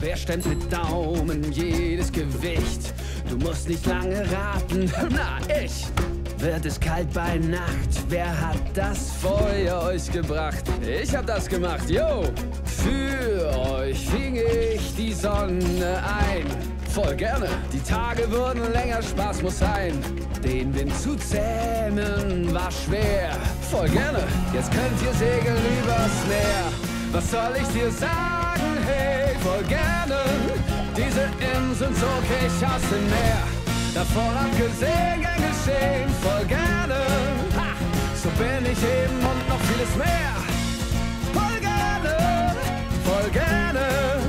Wer stemmt mit Daumen jedes Gewicht? Du musst nicht lange raten, na ich. Wird es kalt bei Nacht? Wer hat das Feuer euch gebracht? Ich hab das gemacht, yo! Für euch fing ich die Sonne ein. Voll gerne, die Tage wurden länger, Spaß muss sein. Den Wind zu zähmen war schwer. Voll gerne, jetzt könnt ihr segeln übers Meer. Was soll ich dir sagen? Hey, voll gerne. Diese Inseln zog ich aus dem Meer. Davon abgesehen, gern geschehen, voll gerne. Ha, so bin ich eben und noch vieles mehr. Voll gerne, voll gerne.